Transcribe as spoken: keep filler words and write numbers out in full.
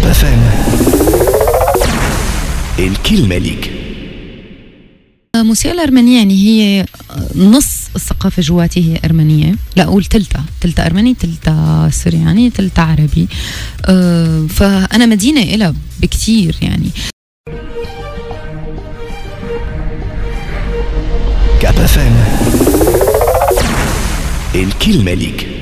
اف ام الكلمة ليك. الموسيقى الأرمنية يعني هي نص الثقافة جواتي هي أرمنية، لا أقول تلتا تلتا أرمني تلتا سرياني تلتا عربي. أه فأنا مدينة إلها بكتير يعني. كاب اف ام الكلمة ليك.